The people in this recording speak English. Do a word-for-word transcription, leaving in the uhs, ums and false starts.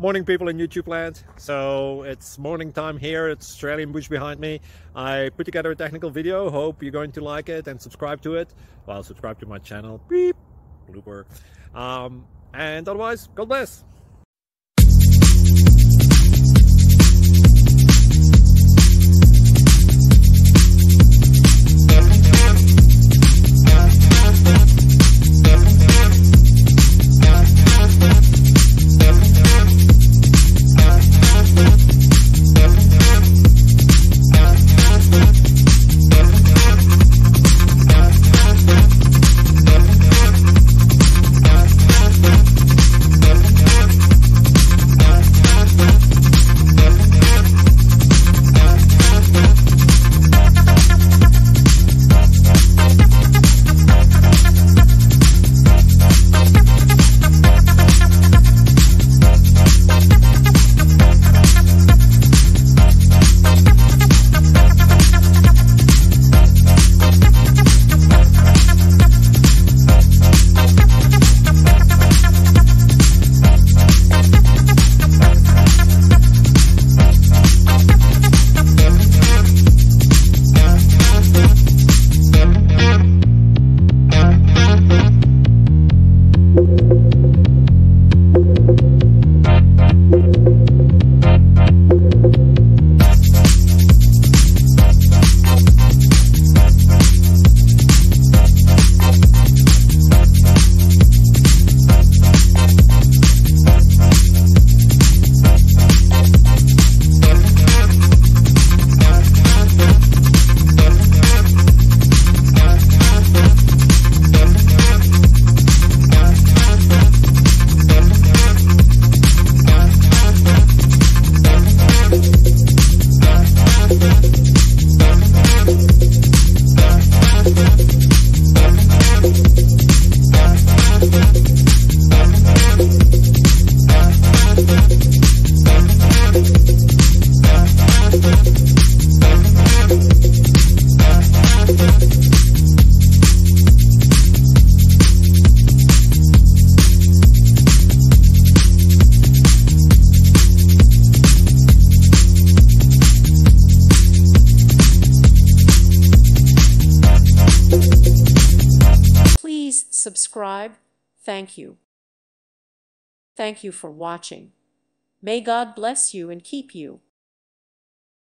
Morning, people in YouTube land. So it's morning time here. It's Australian bush behind me. I put together a technical video. Hope you're going to like it and subscribe to it. Well, subscribe to my channel. Beep. Blooper. Um, and otherwise, God bless. Subscribe. Thank you. Thank you for watching. May God bless you and keep you.